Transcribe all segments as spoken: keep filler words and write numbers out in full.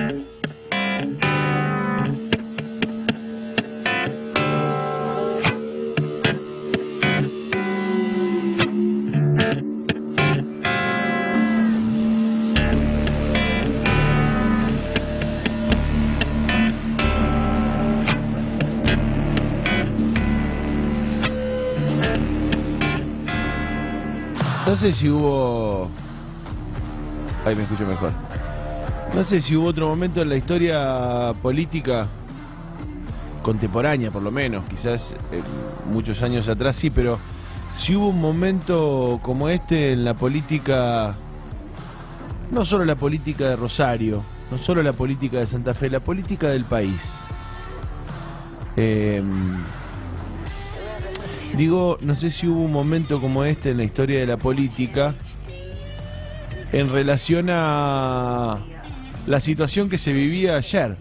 No sé si hubo... Ahí me escucho mejor. No sé si hubo otro momento en la historia política contemporánea, por lo menos, quizás eh, muchos años atrás sí, pero si hubo un momento como este en la política, no solo la política de Rosario, no solo la política de Santa Fe, la política del país. Eh, digo, no sé si hubo un momento como este en la historia de la política en relación a la situación que se vivía ayer,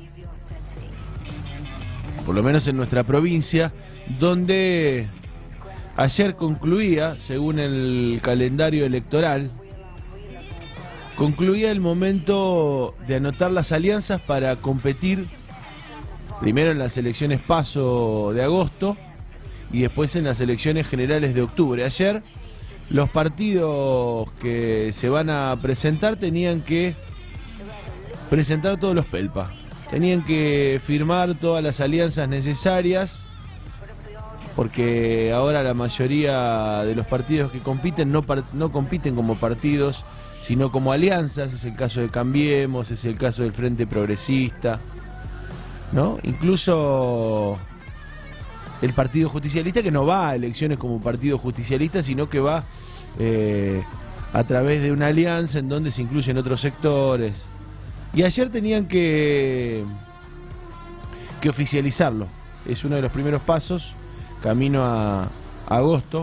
por lo menos en nuestra provincia, donde ayer concluía, según el calendario electoral, concluía el momento de anotar las alianzas para competir primero en las elecciones PASO de agosto y después en las elecciones generales de octubre. Ayer los partidos que se van a presentar tenían que presentar todos los pelpa, tenían que firmar todas las alianzas necesarias, porque ahora la mayoría de los partidos que compiten no, no compiten como partidos, sino como alianzas. Es el caso de Cambiemos, es el caso del Frente Progresista, ¿no? Incluso el Partido Justicialista, que no va a elecciones como partido justicialista, sino que va eh, a través de una alianza en donde se incluyen otros sectores. Y ayer tenían que, que oficializarlo. Es uno de los primeros pasos, camino a, a agosto,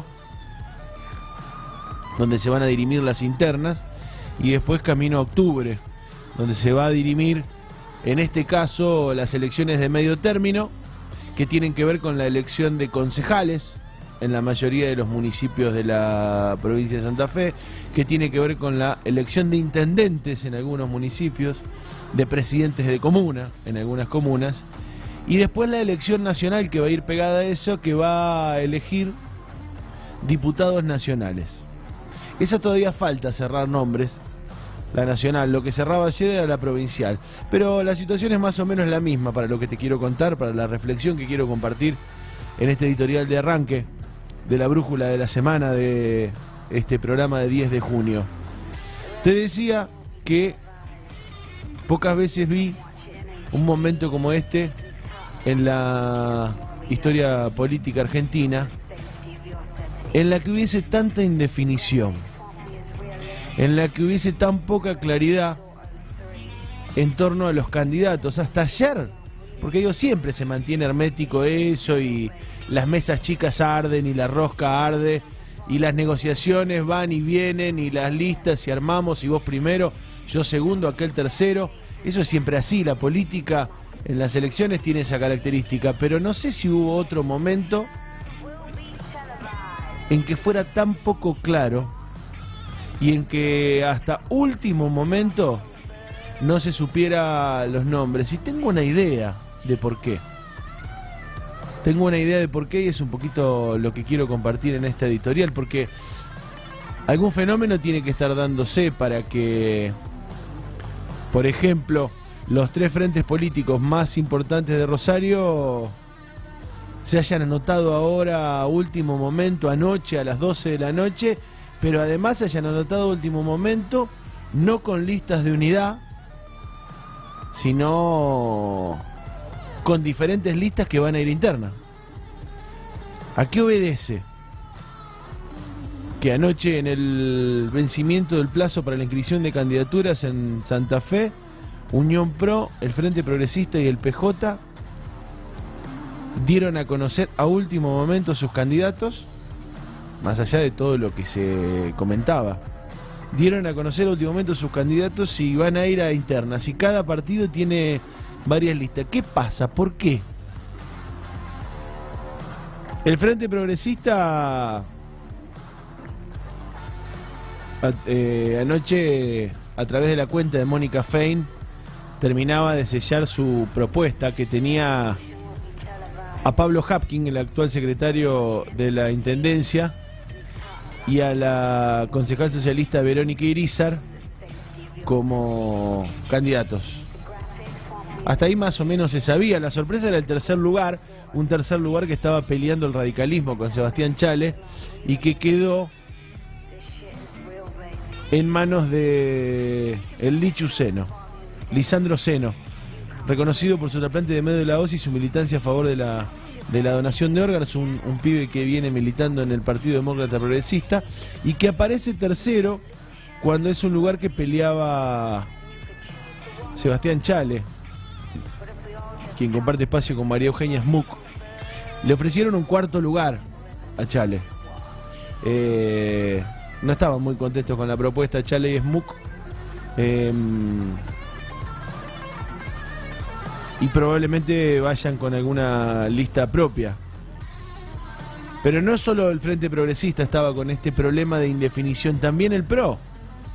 donde se van a dirimir las internas, y después camino a octubre, donde se va a dirimir, en este caso, las elecciones de medio término, que tienen que ver con la elección de concejales en la mayoría de los municipios de la provincia de Santa Fe, que tiene que ver con la elección de intendentes en algunos municipios, de presidentes de comuna en algunas comunas, y después la elección nacional que va a ir pegada a eso, que va a elegir diputados nacionales. Esa todavía falta cerrar nombres, la nacional. Lo que cerraba ayer era la provincial, pero la situación es más o menos la misma para lo que te quiero contar, para la reflexión que quiero compartir en este editorial de arranque de la brújula de la semana de este programa de diez de junio. Te decía que pocas veces vi un momento como este en la historia política argentina, en la que hubiese tanta indefinición, en la que hubiese tan poca claridad en torno a los candidatos. Hasta ayer, porque digo, siempre se mantiene hermético eso, y las mesas chicas arden y la rosca arde y las negociaciones van y vienen y las listas, y armamos, y vos primero, yo segundo, aquel tercero. Eso es siempre así, la política en las elecciones tiene esa característica, pero no sé si hubo otro momento en que fuera tan poco claro y en que hasta último momento no se supiera los nombres. Y tengo una idea de por qué. Tengo una idea de por qué, y es un poquito lo que quiero compartir en esta editorial, porque algún fenómeno tiene que estar dándose para que, por ejemplo, los tres frentes políticos más importantes de Rosario se hayan anotado ahora a último momento, anoche a las doce de la noche, pero además se hayan anotado a último momento, no con listas de unidad, sino con diferentes listas que van a ir internas. ¿A qué obedece? Que anoche, en el vencimiento del plazo para la inscripción de candidaturas en Santa Fe, Unión Pro, el Frente Progresista y el P J dieron a conocer a último momento sus candidatos, más allá de todo lo que se comentaba. Dieron a conocer a último momento sus candidatos y van a ir a internas, y cada partido tiene varias listas. ¿Qué pasa? ¿Por qué? El Frente Progresista a, eh, anoche, a través de la cuenta de Mónica Fein, terminaba de sellar su propuesta, que tenía a Pablo Hapkin, el actual secretario de la Intendencia, y a la concejal socialista Verónica Irizar como candidatos. Hasta ahí más o menos se sabía. La sorpresa era el tercer lugar, un tercer lugar que estaba peleando el radicalismo con Sebastián Chale y que quedó en manos de el Lichu Seno, Lisandro Seno, reconocido por su trasplante de médula ósea y su militancia a favor de la, de la donación de órganos, un, un pibe que viene militando en el Partido Demócrata Progresista y que aparece tercero cuando es un lugar que peleaba Sebastián Chale, quien comparte espacio con María Eugenia Smook. Le ofrecieron un cuarto lugar a Chale. Eh, no estaban muy contentos con la propuesta de Chale y Smook. Eh, y probablemente vayan con alguna lista propia. Pero no solo el Frente Progresista estaba con este problema de indefinición, también el P R O.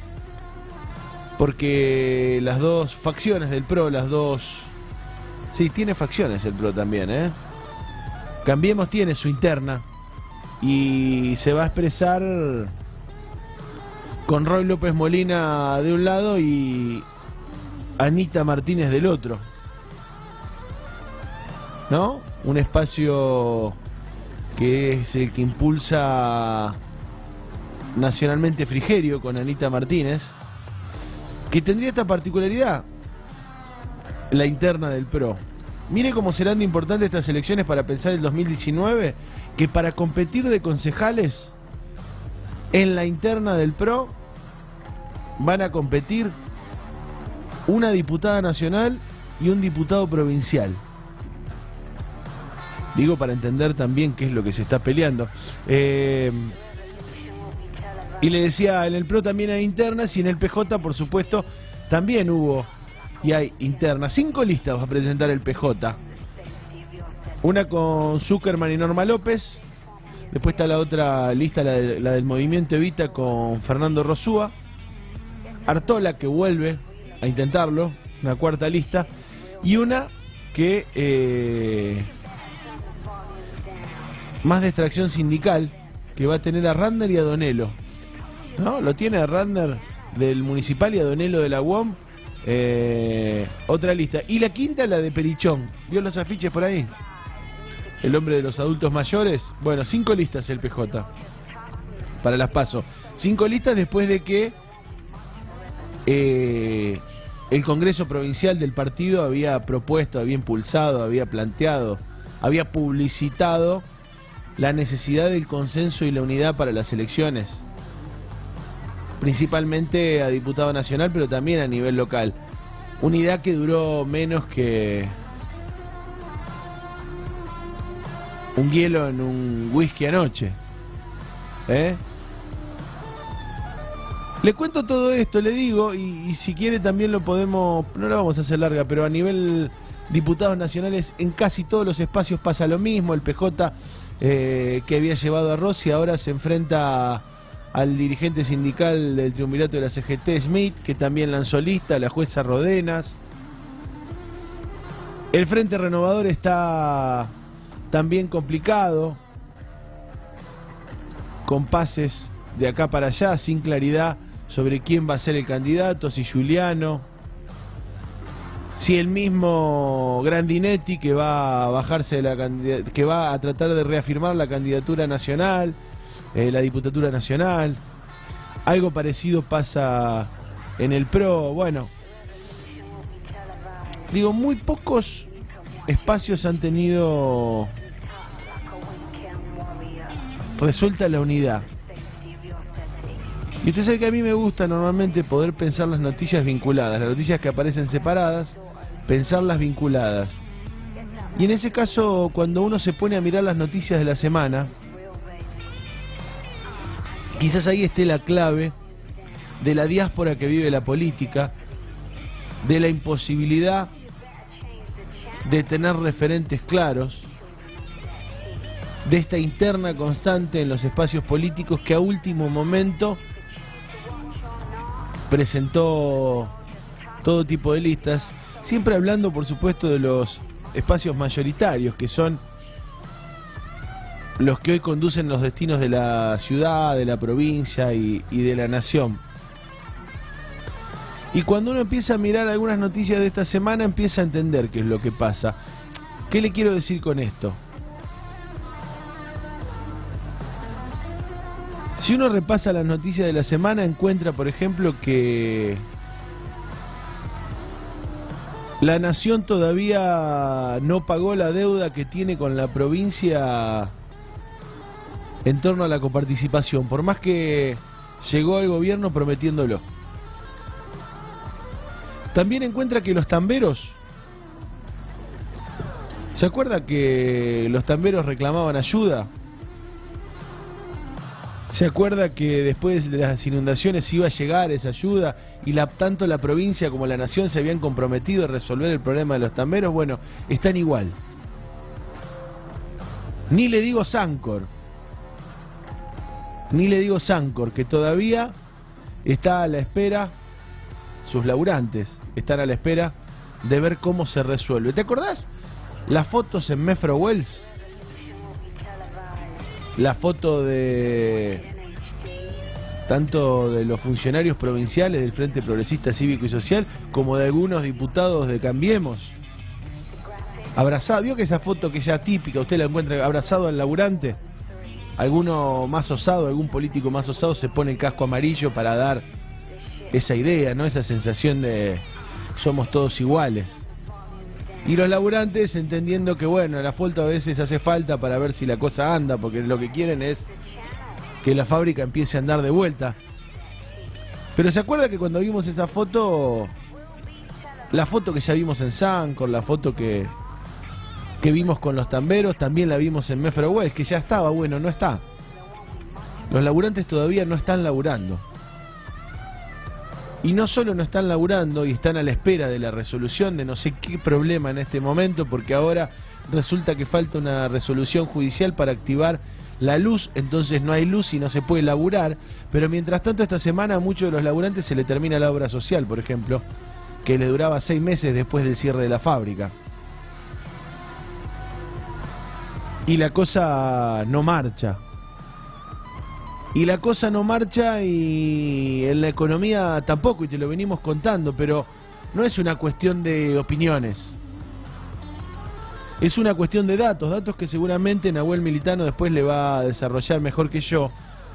Porque las dos facciones del P R O, las dos... Sí, tiene facciones el P R O también, ¿eh? Cambiemos tiene su interna y se va a expresar con Roy López Molina de un lado y Anita Martínez del otro, ¿no? Un espacio que es el que impulsa nacionalmente Frigerio con Anita Martínez, que tendría esta particularidad, la interna del P R O. Mire cómo serán de importantes estas elecciones para pensar el dos mil diecinueve, que para competir de concejales en la interna del P R O van a competir una diputada nacional y un diputado provincial. Digo, para entender también qué es lo que se está peleando. Eh, y le decía, en el P R O también hay internas y en el P J, por supuesto, también hubo y hay internas. Cinco listas va a presentar el P J. Una con Zuckerman y Norma López. Después está la otra lista, la, de, la del Movimiento Evita, con Fernando Rosúa. Artola, que vuelve a intentarlo, una cuarta lista. Y una que... Eh, más de extracción sindical, que va a tener a Randner y a Donelo, ¿no? Lo tiene a Randner del Municipal y a Donelo de la U O M. Eh, otra lista. Y la quinta, la de Perichón. ¿Vio los afiches por ahí? El hombre de los adultos mayores. Bueno, cinco listas el P J para las PASO. Cinco listas después de que eh, el Congreso Provincial del partido había propuesto, había impulsado, había planteado, había publicitado la necesidad del consenso y la unidad para las elecciones, principalmente a diputado nacional, pero también a nivel local. Unidad que duró menos que un hielo en un whisky anoche, ¿eh? Le cuento todo esto, le digo, y, y si quiere también lo podemos, no lo vamos a hacer larga, pero a nivel diputados nacionales en casi todos los espacios pasa lo mismo. El P J eh, que había llevado a Rossi ahora se enfrenta al dirigente sindical del triunvirato de la C G T, Smith, que también lanzó lista, la jueza Rodenas. El Frente Renovador está también complicado, con pases de acá para allá, sin claridad sobre quién va a ser el candidato, si Giuliano, si el mismo Grandinetti, que va a bajarse de la que va a tratar de reafirmar la candidatura nacional, eh, la diputatura nacional. Algo parecido pasa en el P R O. Bueno, digo, muy pocos espacios han tenido resuelta la unidad. Y usted sabe que a mí me gusta normalmente poder pensar las noticias vinculadas, las noticias que aparecen separadas, pensarlas vinculadas. Y en ese caso, cuando uno se pone a mirar las noticias de la semana, quizás ahí esté la clave de la diáspora que vive la política, de la imposibilidad de tener referentes claros, de esta interna constante en los espacios políticos que a último momento presentó todo tipo de listas. siempre hablando, por supuesto, de los espacios mayoritarios, que son los que hoy conducen los destinos de la ciudad, de la provincia y, y de la nación. Y cuando uno empieza a mirar algunas noticias de esta semana, empieza a entender qué es lo que pasa. ¿Qué le quiero decir con esto? Si uno repasa las noticias de la semana, encuentra, por ejemplo, que la nación todavía no pagó la deuda que tiene con la provincia en torno a la coparticipación, por más que llegó al gobierno prometiéndolo. También encuentra que los tamberos, ¿se acuerda que los tamberos reclamaban ayuda? ¿Se acuerda que después de las inundaciones iba a llegar esa ayuda y la, tanto la provincia como la nación se habían comprometido a resolver el problema de los tamberos? Bueno, están igual. Ni le digo Sancor, ni le digo Sancor, que todavía está a la espera, sus laburantes están a la espera de ver cómo se resuelve. ¿Te acordás las fotos en Mefro Wells? La foto de tanto de los funcionarios provinciales del Frente Progresista Cívico y Social como de algunos diputados de Cambiemos. Abrazado, ¿vio que esa foto que ya típica, usted la encuentra abrazado al laburante? Alguno más osado, algún político más osado se pone el casco amarillo para dar esa idea, ¿no? Esa sensación de somos todos iguales. Y los laburantes entendiendo que, bueno, la foto a veces hace falta para ver si la cosa anda, porque lo que quieren es que la fábrica empiece a andar de vuelta. Pero ¿se acuerda que cuando vimos esa foto, la foto que ya vimos en Sancor, la foto que, que vimos con los tamberos, también la vimos en Mefro Wells, que ya estaba? Bueno, no está. Los laburantes todavía no están laburando. Y no solo no están laburando y están a la espera de la resolución de no sé qué problema en este momento, porque ahora resulta que falta una resolución judicial para activar la luz, entonces no hay luz y no se puede laburar. Pero mientras tanto, esta semana a muchos de los laburantes se le termina la obra social, por ejemplo, que le duraba seis meses después del cierre de la fábrica. Y la cosa no marcha. Y la cosa no marcha y en la economía tampoco, y te lo venimos contando, pero no es una cuestión de opiniones. Es una cuestión de datos, datos que seguramente Nahuel Militano después le va a desarrollar mejor que yo.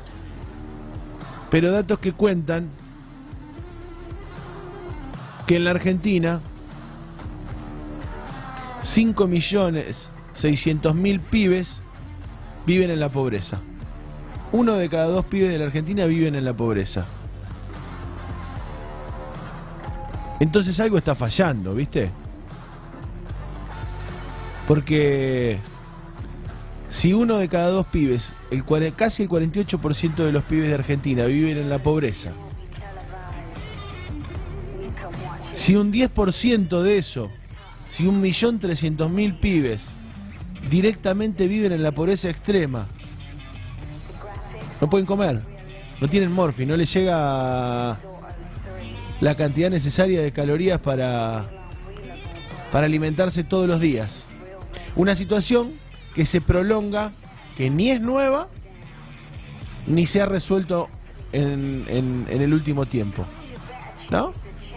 Pero datos que cuentan que en la Argentina cinco millones seiscientos mil pibes viven en la pobreza. Uno de cada dos pibes de la Argentina viven en la pobreza. Entonces algo está fallando, ¿viste? Porque si uno de cada dos pibes, el, casi el cuarenta y ocho por ciento de los pibes de Argentina viven en la pobreza, si un diez por ciento de eso, si un millón trescientos mil pibes directamente viven en la pobreza extrema, no pueden comer, no tienen morfi, no les llega la cantidad necesaria de calorías para, para alimentarse todos los días. Una situación que se prolonga, que ni es nueva, ni se ha resuelto en, en, en el último tiempo, ¿no?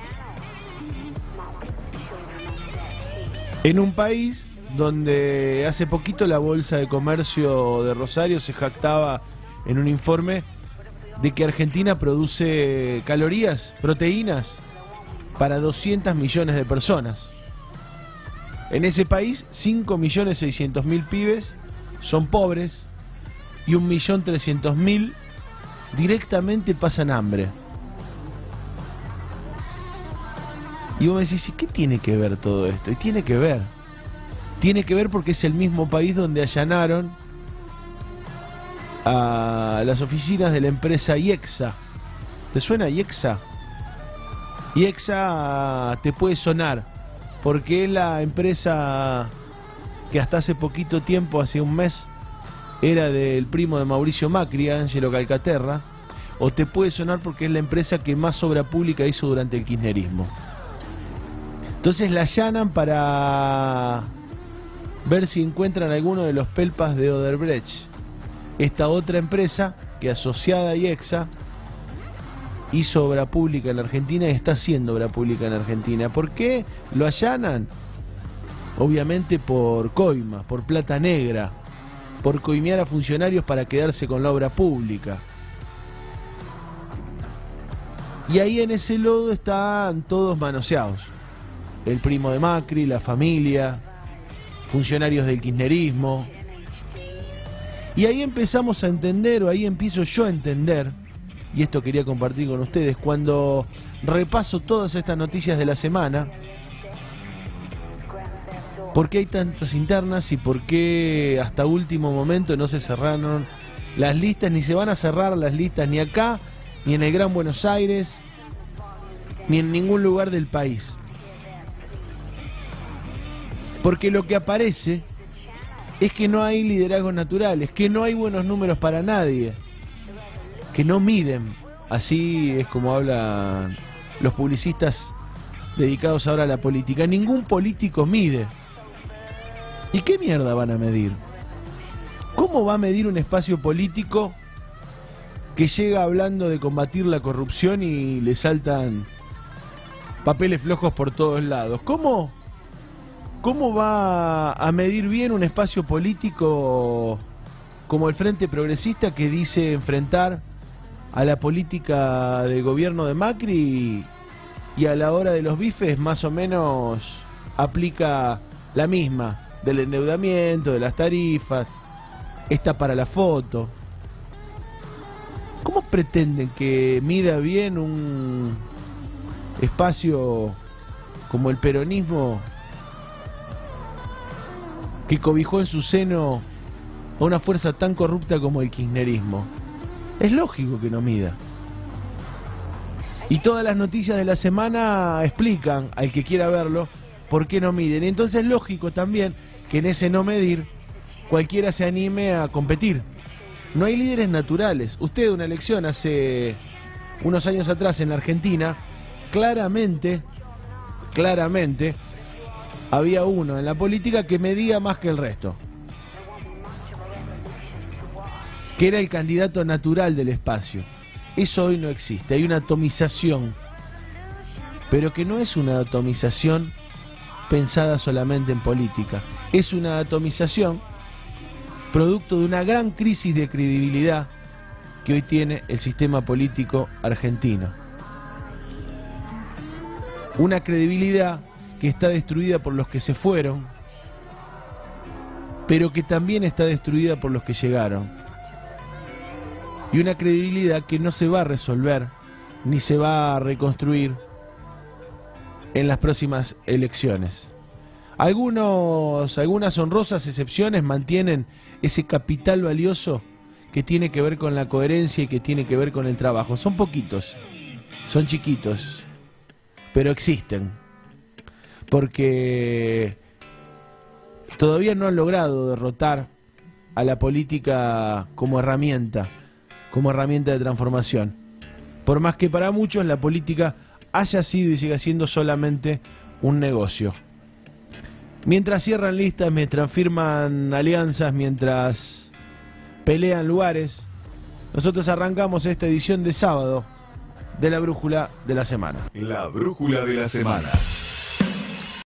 En un país donde hace poquito la Bolsa de Comercio de Rosario se jactaba en un informe de que Argentina produce calorías, proteínas, para doscientos millones de personas. En ese país, cinco millones seiscientos mil pibes son pobres y un millón trescientos mil directamente pasan hambre. Y vos me decís, ¿y qué tiene que ver todo esto? Y tiene que ver. Tiene que ver porque es el mismo país donde allanaron a las oficinas de la empresa IEXA. ¿Te suena IEXA? IEXA te puede sonar porque es la empresa que hasta hace poquito tiempo, hace un mes, era del primo de Mauricio Macri, Ángelo Calcaterra. O te puede sonar porque es la empresa que más obra pública hizo durante el kirchnerismo. Entonces la allanan para ver si encuentran alguno de los pelpas de Odebrecht. Esta otra empresa que asociada a IEXA hizo obra pública en la Argentina y está haciendo obra pública en la Argentina. ¿Por qué lo allanan? Obviamente por coima, por plata negra, por coimear a funcionarios para quedarse con la obra pública. Y ahí en ese lodo están todos manoseados. El primo de Macri, la familia, funcionarios del kirchnerismo. Y ahí empezamos a entender, o ahí empiezo yo a entender, y esto quería compartir con ustedes, cuando repaso todas estas noticias de la semana, por qué hay tantas internas y por qué hasta último momento no se cerraron las listas, ni se van a cerrar las listas ni acá, ni en el Gran Buenos Aires, ni en ningún lugar del país. Porque lo que aparece es que no hay liderazgos naturales, que no hay buenos números para nadie, que no miden. Así es como hablan los publicistas dedicados ahora a la política. Ningún político mide. ¿Y qué mierda van a medir? ¿Cómo va a medir un espacio político que llega hablando de combatir la corrupción y le saltan papeles flojos por todos lados? ¿Cómo, cómo va a medir bien un espacio político como el Frente Progresista, que dice enfrentar a la política de gobierno de Macri y a la hora de los bifes más o menos aplica la misma, del endeudamiento, de las tarifas, está para la foto? ¿Cómo pretenden que mida bien un espacio como el peronismo, que cobijó en su seno a una fuerza tan corrupta como el kirchnerismo? Es lógico que no mida. Y todas las noticias de la semana explican, al que quiera verlo, por qué no miden. Y entonces es lógico también que en ese no medir cualquiera se anime a competir. No hay líderes naturales. Usted, una elección hace unos años atrás en la Argentina, claramente, claramente, había uno en la política que medía más que el resto, que era el candidato natural del espacio. Eso hoy no existe. Hay una atomización, pero que no es una atomización pensada solamente en política. Es una atomización producto de una gran crisis de credibilidad que hoy tiene el sistema político argentino. Una credibilidad que está destruida por los que se fueron, pero que también está destruida por los que llegaron. Y una credibilidad que no se va a resolver ni se va a reconstruir en las próximas elecciones. Algunos, algunas honrosas excepciones mantienen ese capital valioso que tiene que ver con la coherencia y que tiene que ver con el trabajo. Son poquitos, son chiquitos, pero existen, porque todavía no han logrado derrotar a la política como herramienta, como herramienta de transformación. Por más que para muchos la política haya sido y siga siendo solamente un negocio. Mientras cierran listas, mientras firman alianzas, mientras pelean lugares, nosotros arrancamos esta edición de sábado de la Brújula de la Semana. La Brújula de la Semana.